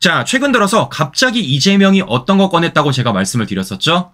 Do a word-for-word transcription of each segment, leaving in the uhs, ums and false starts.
자, 최근 들어서 갑자기 이재명이 어떤 거 꺼냈다고 제가 말씀을 드렸었죠?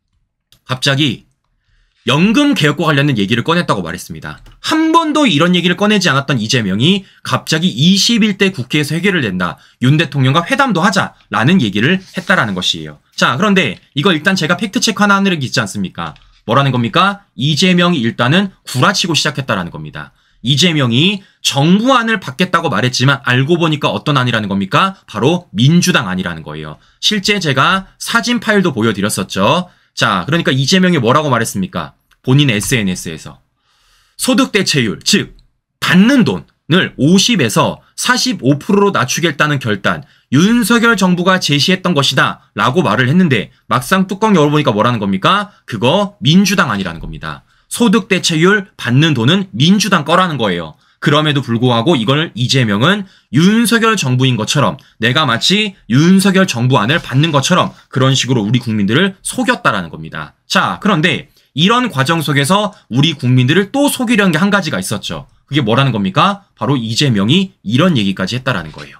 갑자기 연금 개혁과 관련된 얘기를 꺼냈다고 말했습니다. 한 번도 이런 얘기를 꺼내지 않았던 이재명이 갑자기 이십일 대 국회에서 해결을 낸다. 윤 대통령과 회담도 하자라는 얘기를 했다라는 것이에요. 자, 그런데 이거 일단 제가 팩트체크 하나 하는 게 있지 않습니까? 뭐라는 겁니까? 이재명이 일단은 구라치고 시작했다라는 겁니다. 이재명이 정부안을 받겠다고 말했지만 알고 보니까 어떤 안이라는 겁니까? 바로 민주당 안이라는 거예요. 실제 제가 사진 파일도 보여드렸었죠. 자, 그러니까 이재명이 뭐라고 말했습니까? 본인 에스엔에스에서 소득 대체율, 즉 받는 돈을 오십에서 사십오 퍼센트로 낮추겠다는 결단, 윤석열 정부가 제시했던 것이다 라고 말을 했는데 막상 뚜껑 열어보니까 뭐라는 겁니까? 그거 민주당 안이라는 겁니다. 소득 대체율 받는 돈은 민주당 거라는 거예요. 그럼에도 불구하고 이걸 이재명은 윤석열 정부인 것처럼 내가 마치 윤석열 정부안을 받는 것처럼 그런 식으로 우리 국민들을 속였다라는 겁니다. 자, 그런데 이런 과정 속에서 우리 국민들을 또 속이려는 게 한 가지가 있었죠. 그게 뭐라는 겁니까? 바로 이재명이 이런 얘기까지 했다라는 거예요.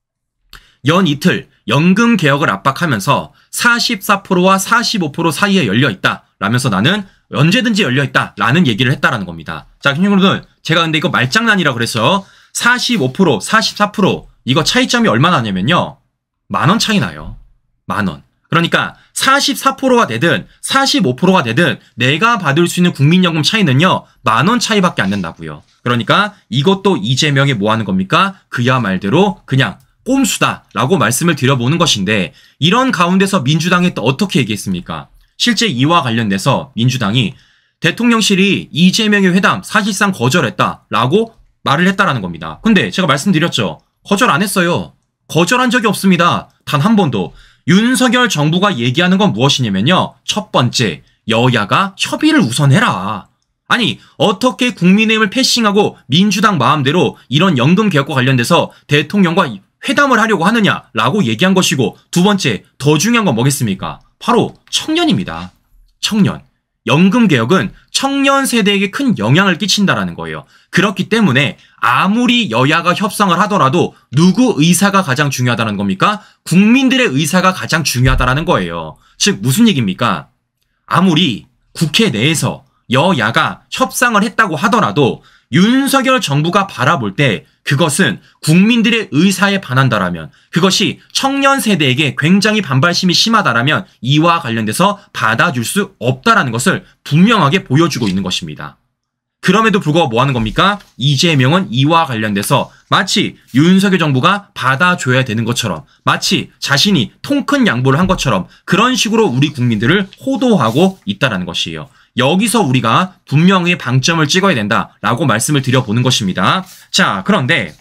연 이틀 연금 개혁을 압박하면서 사십사 퍼센트와 사십오 퍼센트 사이에 열려있다 라면서 나는 언제든지 열려있다 라는 얘기를 했다라는 겁니다. 자, 여러분, 제가 근데 이거 말장난이라 그래서 사십오 퍼센트, 사십사 퍼센트 이거 차이점이 얼마나 나냐면요. 만원 차이 나요. 만원. 그러니까 사십사 퍼센트가 되든 사십오 퍼센트가 되든 내가 받을 수 있는 국민연금 차이는요. 만원 차이밖에 안 된다고요. 그러니까 이것도 이재명이 뭐 하는 겁니까? 그야 말대로 그냥 꼼수다 라고 말씀을 드려보는 것인데 이런 가운데서 민주당이 또 어떻게 얘기했습니까? 실제 이와 관련돼서 민주당이 대통령실이 이재명의 회담 사실상 거절했다라고 말을 했다라는 겁니다. 근데 제가 말씀드렸죠. 거절 안 했어요. 거절한 적이 없습니다. 단 한 번도. 윤석열 정부가 얘기하는 건 무엇이냐면요. 첫 번째, 여야가 협의를 우선해라. 아니, 어떻게 국민의힘을 패싱하고 민주당 마음대로 이런 연금 개혁과 관련돼서 대통령과 회담을 하려고 하느냐라고 얘기한 것이고, 두 번째, 더 중요한 건 뭐겠습니까? 바로 청년입니다. 청년. 연금 개혁은 청년 세대에게 큰 영향을 끼친다라는 거예요. 그렇기 때문에 아무리 여야가 협상을 하더라도 누구 의사가 가장 중요하다는 겁니까? 국민들의 의사가 가장 중요하다라는 거예요. 즉 무슨 얘기입니까? 아무리 국회 내에서 여야가 협상을 했다고 하더라도 윤석열 정부가 바라볼 때 그것은 국민들의 의사에 반한다라면, 그것이 청년 세대에게 굉장히 반발심이 심하다라면 이와 관련돼서 받아줄 수 없다라는 것을 분명하게 보여주고 있는 것입니다. 그럼에도 불구하고 뭐 하는 겁니까? 이재명은 이와 관련돼서 마치 윤석열 정부가 받아줘야 되는 것처럼, 마치 자신이 통 큰 양보를 한 것처럼 그런 식으로 우리 국민들을 호도하고 있다라는 것이에요. 여기서 우리가 분명히 방점을 찍어야 된다라고 말씀을 드려보는 것입니다. 자, 그런데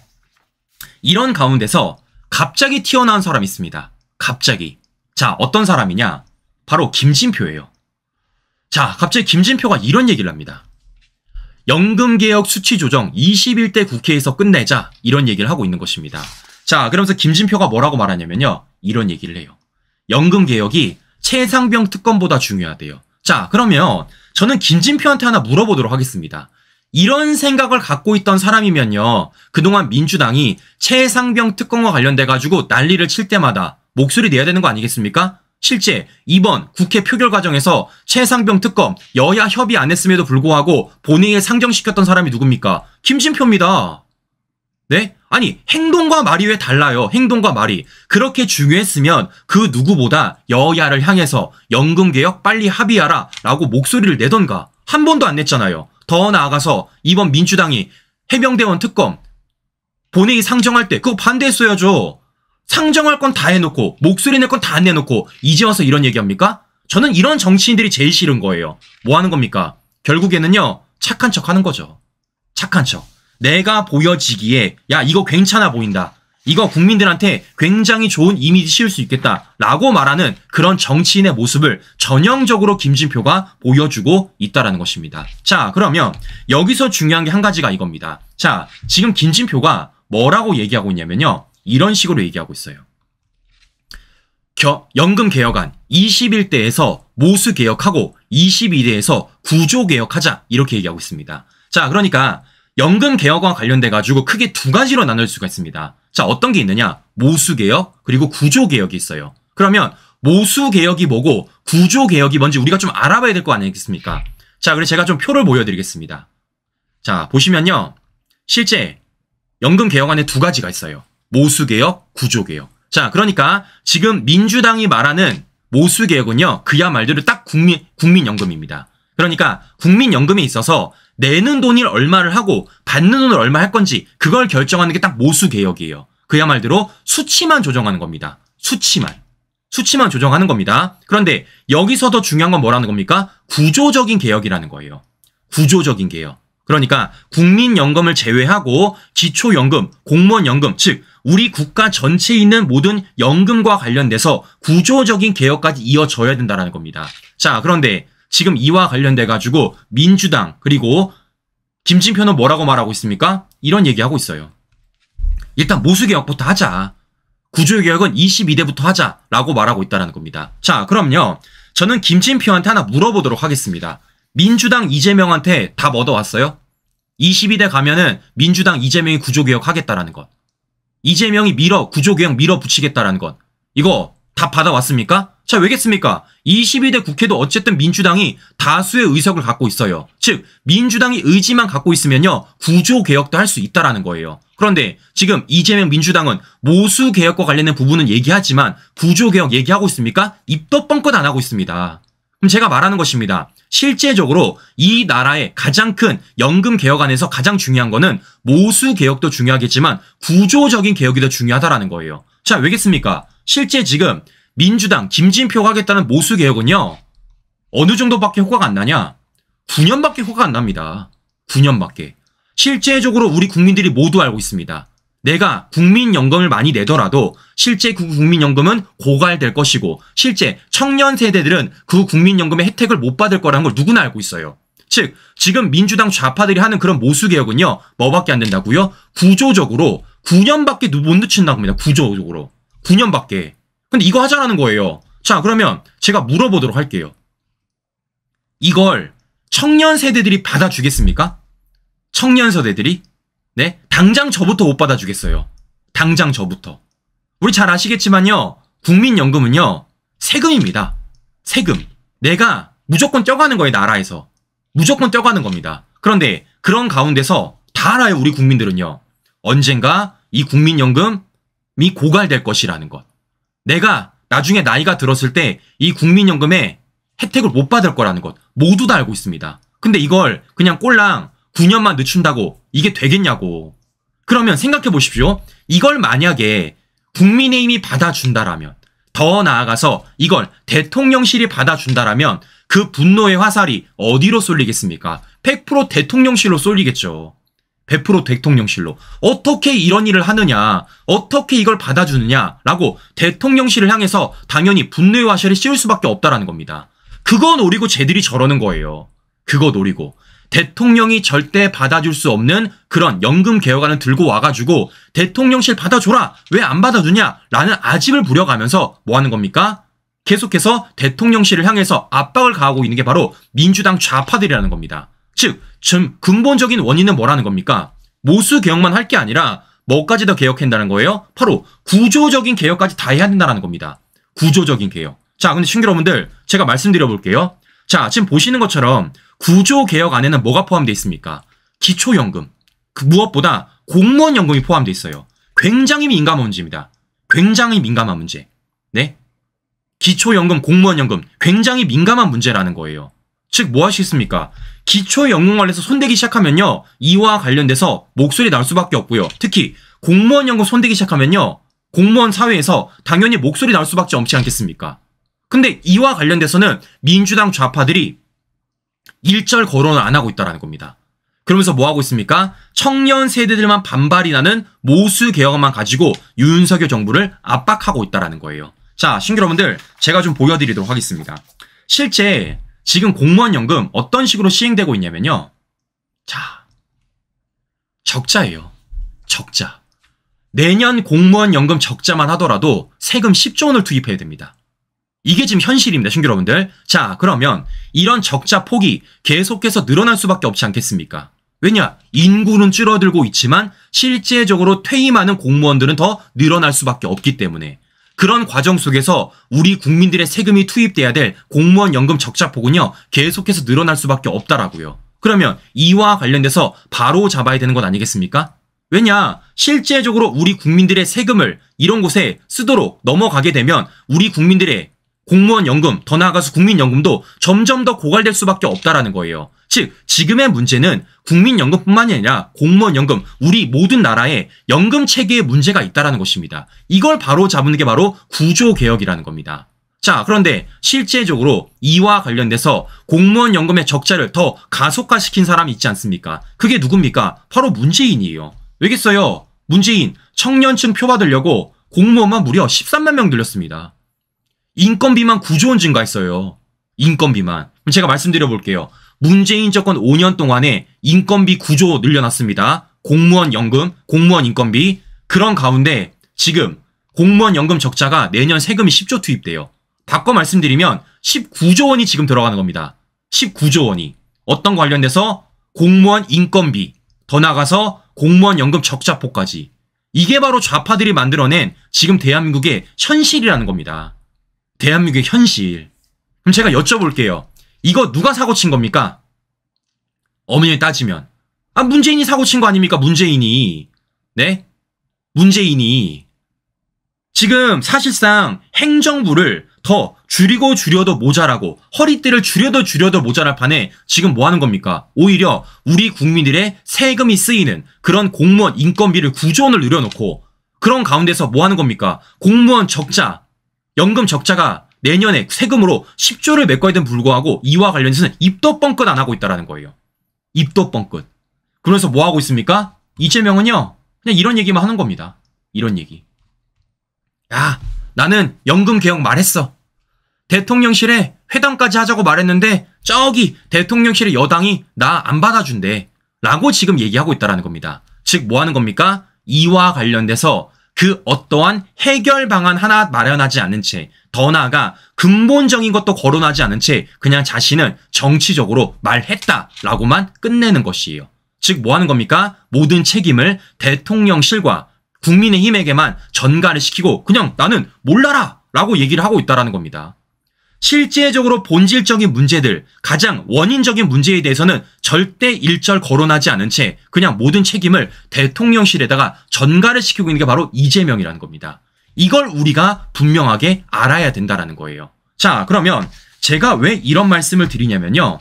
이런 가운데서 갑자기 튀어나온 사람이 있습니다. 갑자기. 자, 어떤 사람이냐? 바로 김진표예요. 자, 갑자기 김진표가 이런 얘기를 합니다. 연금개혁 수치 조정 이십일 대 국회에서 끝내자, 이런 얘기를 하고 있는 것입니다. 자, 그러면서 김진표가 뭐라고 말하냐면요. 이런 얘기를 해요. 연금개혁이 최상병 특검보다 중요하대요. 자, 그러면 저는 김진표한테 하나 물어보도록 하겠습니다. 이런 생각을 갖고 있던 사람이면요. 그동안 민주당이 최상병 특검과 관련돼가지고 난리를 칠 때마다 목소리 내야 되는 거 아니겠습니까? 실제 이번 국회 표결 과정에서 최상병 특검 여야 협의 안 했음에도 불구하고 본회의에 상정시켰던 사람이 누굽니까? 김진표입니다. 네? 아니, 행동과 말이 왜 달라요? 행동과 말이. 그렇게 중요했으면 그 누구보다 여야를 향해서 연금개혁 빨리 합의하라 라고 목소리를 내던가. 한 번도 안 냈잖아요. 더 나아가서 이번 민주당이 해병대원 특검 본회의 상정할 때 그거 반대했어야죠. 상정할 건 다 해놓고 목소리 낼 건 다 안 내놓고 이제 와서 이런 얘기합니까? 저는 이런 정치인들이 제일 싫은 거예요. 뭐 하는 겁니까? 결국에는요. 착한 척 하는 거죠. 착한 척. 내가 보여지기에 야 이거 괜찮아 보인다. 이거 국민들한테 굉장히 좋은 이미지 씌울 수 있겠다 라고 말하는 그런 정치인의 모습을 전형적으로 김진표가 보여주고 있다는 것입니다. 자, 그러면 여기서 중요한 게 한 가지가 이겁니다. 자, 지금 김진표가 뭐라고 얘기하고 있냐면요. 이런 식으로 얘기하고 있어요. 겨, 연금개혁안 이십일 대에서 모수개혁하고 이십이 대에서 구조개혁하자, 이렇게 얘기하고 있습니다. 자, 그러니까 연금 개혁과 관련돼 가지고 크게 두 가지로 나눌 수가 있습니다. 자, 어떤 게 있느냐? 모수 개혁 그리고 구조 개혁이 있어요. 그러면 모수 개혁이 뭐고 구조 개혁이 뭔지 우리가 좀 알아봐야 될 거 아니겠습니까? 자, 그래서 제가 좀 표를 보여드리겠습니다. 자, 보시면요. 실제 연금 개혁안에 두 가지가 있어요. 모수 개혁, 구조 개혁. 자, 그러니까 지금 민주당이 말하는 모수 개혁은요. 그야 말대로 딱 국민 국민연금입니다. 그러니까 국민연금에 있어서 내는 돈을 얼마를 하고 받는 돈을 얼마 할 건지 그걸 결정하는 게 딱 모수 개혁이에요. 그야 말대로 수치만 조정하는 겁니다. 수치만. 수치만 조정하는 겁니다. 그런데 여기서 더 중요한 건 뭐라는 겁니까? 구조적인 개혁이라는 거예요. 구조적인 개혁. 그러니까 국민연금을 제외하고 기초연금, 공무원연금, 즉 우리 국가 전체에 있는 모든 연금과 관련돼서 구조적인 개혁까지 이어져야 된다는 겁니다. 자, 그런데 지금 이와 관련돼 가지고 민주당 그리고 김진표는 뭐라고 말하고 있습니까? 이런 얘기하고 있어요. 일단 모수개혁부터 하자. 구조개혁은 이십이 대부터 하자라고 말하고 있다는 겁니다. 자, 그럼요. 저는 김진표한테 하나 물어보도록 하겠습니다. 민주당 이재명한테 답 얻어왔어요? 이십이 대 가면은 민주당 이재명이 구조개혁 하겠다라는 것. 이재명이 밀어, 구조개혁 밀어붙이겠다라는 것. 이거 답 받아왔습니까? 자, 왜겠습니까? 이십이 대 국회도 어쨌든 민주당이 다수의 의석을 갖고 있어요. 즉, 민주당이 의지만 갖고 있으면요, 구조개혁도 할 수 있다라는 거예요. 그런데 지금 이재명 민주당은 모수개혁과 관련된 부분은 얘기하지만 구조개혁 얘기하고 있습니까? 입도 뻥끗 안 하고 있습니다. 그럼 제가 말하는 것입니다. 실제적으로 이 나라의 가장 큰 연금 개혁안에서 가장 중요한 거는 모수 개혁도 중요하겠지만 구조적인 개혁이 더 중요하다라는 거예요. 자, 왜겠습니까? 실제 지금 민주당 김진표가 하겠다는 모수 개혁은요. 어느 정도밖에 효과가 안 나냐? 구 년밖에 효과가 안 납니다. 구 년밖에. 실제적으로 우리 국민들이 모두 알고 있습니다. 내가 국민연금을 많이 내더라도 실제 그 국민연금은 고갈될 것이고 실제 청년 세대들은 그 국민연금의 혜택을 못 받을 거라는 걸 누구나 알고 있어요. 즉 지금 민주당 좌파들이 하는 그런 모수개혁은요. 뭐밖에 안 된다고요? 구조적으로 구 년밖에 못 늦춘다고 합니다. 구조적으로. 구 년밖에. 근데 이거 하자라는 거예요. 자, 그러면 제가 물어보도록 할게요. 이걸 청년 세대들이 받아주겠습니까? 청년 세대들이? 네? 당장 저부터 못 받아주겠어요. 당장 저부터. 우리 잘 아시겠지만요. 국민연금은요. 세금입니다. 세금. 내가 무조건 떼어가는 거예요. 나라에서. 무조건 떼어가는 겁니다. 그런데 그런 가운데서 다 알아요. 우리 국민들은요. 언젠가 이 국민연금이 고갈될 것이라는 것. 내가 나중에 나이가 들었을 때 이 국민연금의 혜택을 못 받을 거라는 것. 모두 다 알고 있습니다. 근데 이걸 그냥 꼴랑 구 년만 늦춘다고 이게 되겠냐고. 그러면 생각해 보십시오. 이걸 만약에 국민의힘이 받아준다라면, 더 나아가서 이걸 대통령실이 받아준다라면 그 분노의 화살이 어디로 쏠리겠습니까? 백 퍼센트 대통령실로 쏠리겠죠. 백 퍼센트 대통령실로. 어떻게 이런 일을 하느냐, 어떻게 이걸 받아주느냐라고 대통령실을 향해서 당연히 분노의 화살이 씌울 수밖에 없다라는 겁니다. 그거 노리고 쟤들이 저러는 거예요. 그거 노리고. 대통령이 절대 받아줄 수 없는 그런 연금 개혁안을 들고 와가지고 대통령실 받아줘라! 왜 안 받아주냐? 라는 아집을 부려가면서 뭐 하는 겁니까? 계속해서 대통령실을 향해서 압박을 가하고 있는 게 바로 민주당 좌파들이라는 겁니다. 즉, 좀 근본적인 원인은 뭐라는 겁니까? 모수 개혁만 할 게 아니라 뭐까지 더 개혁한다는 거예요? 바로 구조적인 개혁까지 다 해야 된다는 겁니다. 구조적인 개혁. 자, 근데 친구 여러분들 제가 말씀드려 볼게요. 자, 지금 보시는 것처럼 구조개혁 안에는 뭐가 포함되어 있습니까? 기초연금, 그 무엇보다 공무원연금이 포함되어 있어요. 굉장히 민감한 문제입니다. 굉장히 민감한 문제. 네? 기초연금, 공무원연금 굉장히 민감한 문제라는 거예요. 즉, 뭐 하시겠습니까? 기초연금 관련해서 손대기 시작하면요. 이와 관련돼서 목소리 나올 수밖에 없고요. 특히 공무원연금 손대기 시작하면요. 공무원 사회에서 당연히 목소리 나올 수밖에 없지 않겠습니까? 근데 이와 관련돼서는 민주당 좌파들이 일절 거론을 안 하고 있다는 겁니다. 그러면서 뭐 하고 있습니까? 청년 세대들만 반발이 나는 모수 개혁만 가지고 윤석열 정부를 압박하고 있다는 거예요. 자, 신규 여러분들 제가 좀 보여드리도록 하겠습니다. 실제 지금 공무원연금 어떤 식으로 시행되고 있냐면요. 자, 적자예요. 적자. 내년 공무원연금 적자만 하더라도 세금 십조 원을 투입해야 됩니다. 이게 지금 현실입니다, 신규 여러분들. 자, 그러면 이런 적자 폭이 계속해서 늘어날 수밖에 없지 않겠습니까? 왜냐? 인구는 줄어들고 있지만 실제적으로 퇴임하는 공무원들은 더 늘어날 수밖에 없기 때문에 그런 과정 속에서 우리 국민들의 세금이 투입돼야 될 공무원 연금 적자폭은요 계속해서 늘어날 수밖에 없다라고요. 그러면 이와 관련돼서 바로 잡아야 되는 것 아니겠습니까? 왜냐? 실제적으로 우리 국민들의 세금을 이런 곳에 쓰도록 넘어가게 되면 우리 국민들의 공무원 연금, 더 나아가서 국민연금도 점점 더 고갈될 수밖에 없다라는 거예요. 즉 지금의 문제는 국민연금뿐만이 아니라 공무원연금, 우리 모든 나라의 연금 체계에 문제가 있다라는 것입니다. 이걸 바로 잡는 게 바로 구조개혁이라는 겁니다. 자, 그런데 실제적으로 이와 관련돼서 공무원 연금의 적자를 더 가속화시킨 사람이 있지 않습니까? 그게 누굽니까? 바로 문재인이에요. 왜겠어요? 문재인 청년층 표 받으려고 공무원만 무려 십삼만 명 늘렸습니다. 인건비만 구조 원 증가했어요. 인건비만. 그럼 제가 말씀드려 볼게요. 문재인 정권 오 년 동안에 인건비 구조 늘려놨습니다. 공무원 연금, 공무원 인건비. 그런 가운데 지금 공무원 연금 적자가 내년 세금이 십조 투입돼요. 바꿔 말씀드리면 십구조 원이 지금 들어가는 겁니다. 십구조 원이. 어떤 관련돼서 공무원 인건비, 더 나가서 공무원 연금 적자폭까지. 이게 바로 좌파들이 만들어낸 지금 대한민국의 현실이라는 겁니다. 대한민국의 현실. 그럼 제가 여쭤볼게요. 이거 누가 사고 친 겁니까? 어머니 따지면. 아, 문재인이 사고 친 거 아닙니까? 문재인이. 네? 문재인이. 지금 사실상 행정부를 더 줄이고 줄여도 모자라고 허리띠를 줄여도 줄여도 모자랄 판에 지금 뭐 하는 겁니까? 오히려 우리 국민들의 세금이 쓰이는 그런 공무원 인건비를 구조 원을 늘려놓고 그런 가운데서 뭐 하는 겁니까? 공무원 적자, 연금 적자가 내년에 세금으로 십조를 메꿔야든 불구하고 이와 관련해서는 입도 뻥끗 안 하고 있다는 거예요. 입도 뻥끗. 그러면서 뭐 하고 있습니까? 이재명은요. 그냥 이런 얘기만 하는 겁니다. 이런 얘기. 야, 나는 연금 개혁 말했어. 대통령실에 회담까지 하자고 말했는데 저기 대통령실의 여당이 나 안 받아준대. 라고 지금 얘기하고 있다는 겁니다. 즉 뭐 하는 겁니까? 이와 관련돼서 그 어떠한 해결 방안 하나 마련하지 않은 채, 더 나아가 근본적인 것도 거론하지 않은 채 그냥 자신은 정치적으로 말했다라고만 끝내는 것이에요. 즉 뭐 하는 겁니까? 모든 책임을 대통령실과 국민의힘에게만 전가를 시키고 그냥 나는 몰라라 라고 얘기를 하고 있다는 겁니다. 실제적으로 본질적인 문제들, 가장 원인적인 문제에 대해서는 절대 일절 거론하지 않은 채 그냥 모든 책임을 대통령실에다가 전가를 시키고 있는 게 바로 이재명이라는 겁니다. 이걸 우리가 분명하게 알아야 된다는 거예요. 자, 그러면 제가 왜 이런 말씀을 드리냐면요.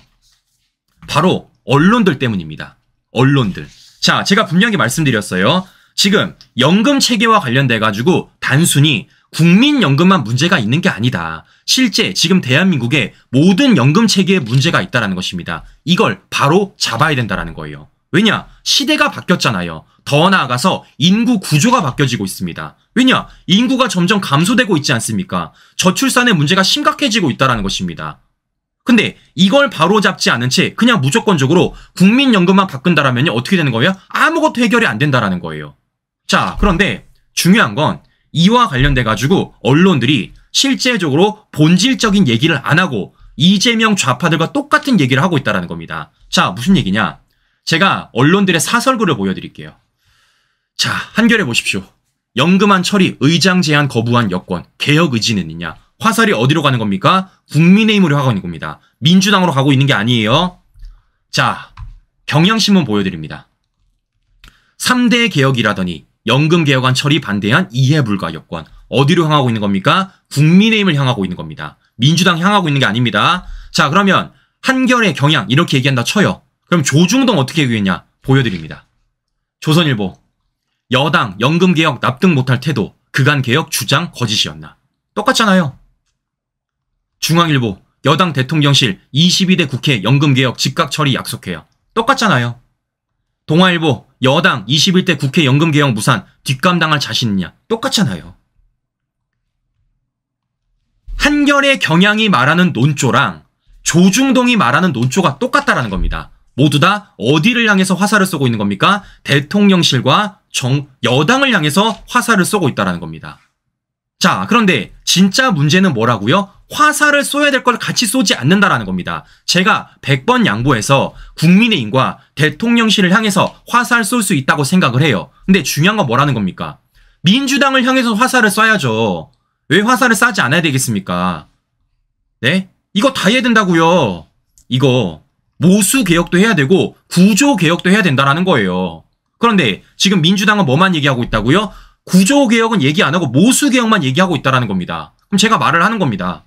바로 언론들 때문입니다. 언론들. 자, 제가 분명히 말씀드렸어요. 지금 연금 체계와 관련돼 가지고 단순히 국민연금만 문제가 있는 게 아니다. 실제 지금 대한민국의 모든 연금 체계에 문제가 있다는 것입니다. 이걸 바로 잡아야 된다는 거예요. 왜냐? 시대가 바뀌었잖아요. 더 나아가서 인구 구조가 바뀌어지고 있습니다. 왜냐? 인구가 점점 감소되고 있지 않습니까? 저출산의 문제가 심각해지고 있다는 것입니다. 근데 이걸 바로 잡지 않은 채 그냥 무조건적으로 국민연금만 바꾼다라면 어떻게 되는 거예요? 아무것도 해결이 안 된다는 거예요. 자, 그런데 중요한 건 이와 관련돼 가지고 언론들이 실제적으로 본질적인 얘기를 안 하고 이재명 좌파들과 똑같은 얘기를 하고 있다는 겁니다. 자, 무슨 얘기냐? 제가 언론들의 사설글을 보여드릴게요. 자, 한결에 보십시오. 연금안 처리 의장 제안 거부한 여권 개혁 의지는 있냐? 화살이 어디로 가는 겁니까? 국민의힘으로 가고 있는 겁니다. 민주당으로 가고 있는 게 아니에요. 자, 경향신문 보여드립니다. 삼 대 개혁이라더니 연금 개혁안 처리 반대한 이해 불가 여권 어디로 향하고 있는 겁니까? 국민의힘을 향하고 있는 겁니다. 민주당 향하고 있는 게 아닙니다. 자, 그러면 한결의 경향 이렇게 얘기한다 쳐요. 그럼 조중동 어떻게 얘기했냐? 보여드립니다. 조선일보 여당 연금 개혁 납득 못할 태도 그간 개혁 주장 거짓이었나? 똑같잖아요. 중앙일보 여당 대통령실 이십이 대 국회 연금 개혁 즉각 처리 약속해요. 똑같잖아요. 동아일보 여당 이십일 대 국회 연금 개혁 무산 뒷감당할 자신 있냐? 똑같잖아요. 한결의 경향이 말하는 논조랑 조중동이 말하는 논조가 똑같다라는 겁니다. 모두 다 어디를 향해서 화살을 쏘고 있는 겁니까? 대통령실과 정, 여당을 향해서 화살을 쏘고 있다는 겁니다. 자, 그런데 진짜 문제는 뭐라고요? 화살을 쏘야 될 걸 같이 쏘지 않는다라는 겁니다. 제가 백 번 양보해서 국민의힘과 대통령실을 향해서 화살 쏠 수 있다고 생각을 해요. 근데 중요한 건 뭐라는 겁니까? 민주당을 향해서 화살을 쏴야죠. 왜 화살을 쏴지 않아야 되겠습니까? 네? 이거 다 해야 된다고요. 이거 모수 개혁도 해야 되고 구조 개혁도 해야 된다라는 거예요. 그런데 지금 민주당은 뭐만 얘기하고 있다고요? 구조 개혁은 얘기 안 하고 모수 개혁만 얘기하고 있다라는 겁니다. 그럼 제가 말을 하는 겁니다.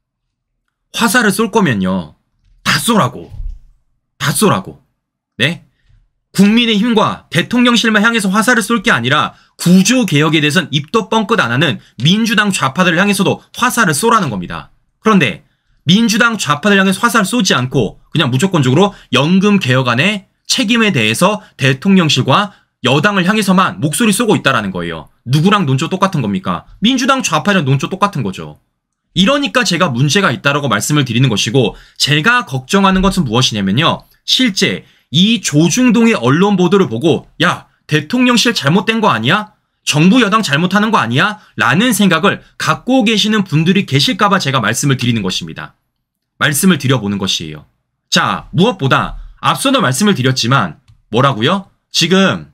화살을 쏠 거면요. 다 쏘라고. 다 쏘라고. 네? 국민의힘과 대통령실만 향해서 화살을 쏠 게 아니라 구조 개혁에 대해서는 입도 뻥끗 안 하는 민주당 좌파들을 향해서도 화살을 쏘라는 겁니다. 그런데 민주당 좌파들 향해서 화살을 쏘지 않고 그냥 무조건적으로 연금 개혁안의 책임에 대해서 대통령실과 여당을 향해서만 목소리 쏘고 있다라는 거예요. 누구랑 논조 똑같은 겁니까? 민주당 좌파랑 논조 똑같은 거죠. 이러니까 제가 문제가 있다라고 말씀을 드리는 것이고, 제가 걱정하는 것은 무엇이냐면요. 실제 이 조중동의 언론 보도를 보고 야, 대통령실 잘못된 거 아니야? 정부 여당 잘못하는 거 아니야? 라는 생각을 갖고 계시는 분들이 계실까봐 제가 말씀을 드리는 것입니다. 말씀을 드려보는 것이에요. 자, 무엇보다 앞서도 말씀을 드렸지만 뭐라고요? 지금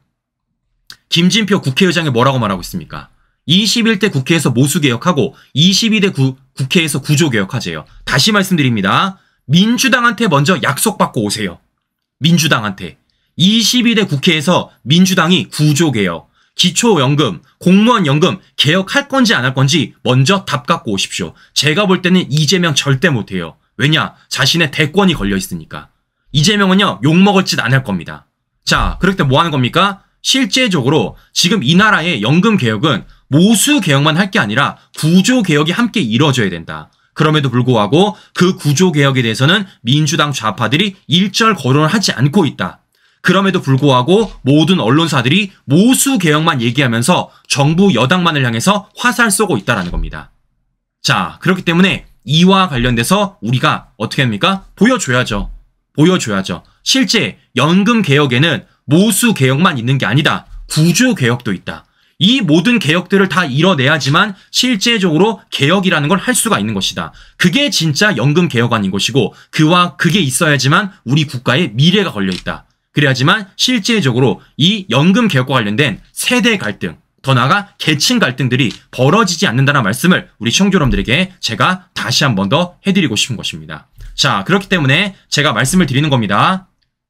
김진표 국회의장이 뭐라고 말하고 있습니까? 이십일 대 국회에서 모수개혁하고 이십이 대 구, 국회에서 구조개혁하재요. 다시 말씀드립니다. 민주당한테 먼저 약속받고 오세요. 민주당한테. 이십이 대 국회에서 민주당이 구조개혁, 기초연금, 공무원연금 개혁할 건지 안 할 건지 먼저 답 갖고 오십시오. 제가 볼 때는 이재명 절대 못해요. 왜냐? 자신의 대권이 걸려 있으니까. 이재명은요, 욕먹을 짓 안 할 겁니다. 자, 그럴 때 뭐 하는 겁니까? 실제적으로 지금 이 나라의 연금 개혁은 모수 개혁만 할 게 아니라 구조 개혁이 함께 이루어져야 된다. 그럼에도 불구하고 그 구조 개혁에 대해서는 민주당 좌파들이 일절 거론을 하지 않고 있다. 그럼에도 불구하고 모든 언론사들이 모수 개혁만 얘기하면서 정부 여당만을 향해서 화살 쏘고 있다라는 겁니다. 자, 그렇기 때문에 이와 관련돼서 우리가 어떻게 합니까? 보여줘야죠. 보여줘야죠. 실제 연금 개혁에는 모수 개혁만 있는 게 아니다. 구조 개혁도 있다. 이 모든 개혁들을 다 이뤄내야지만 실제적으로 개혁이라는 걸 할 수가 있는 것이다. 그게 진짜 연금 개혁안인 것이고, 그와 그게 있어야지만 우리 국가의 미래가 걸려있다. 그래야지만 실제적으로 이 연금 개혁과 관련된 세대 갈등, 더 나아가 계층 갈등들이 벌어지지 않는다는 말씀을 우리 시청자 여러분들에게 제가 다시 한 번 더 해드리고 싶은 것입니다. 자, 그렇기 때문에 제가 말씀을 드리는 겁니다.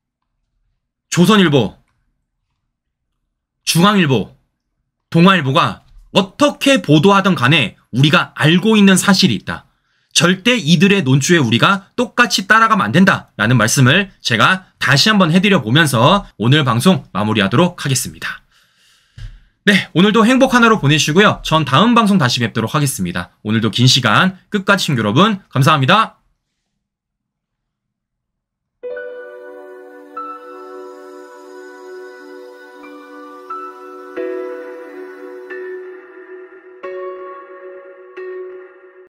조선일보, 중앙일보, 동아일보가 어떻게 보도하던 간에 우리가 알고 있는 사실이 있다. 절대 이들의 논조에 우리가 똑같이 따라가면 안 된다라는 말씀을 제가 다시 한번 해드려 보면서 오늘 방송 마무리하도록 하겠습니다. 네, 오늘도 행복 하나로 보내시고요. 전 다음 방송 다시 뵙도록 하겠습니다. 오늘도 긴 시간 끝까지 시청자 여러분 감사합니다.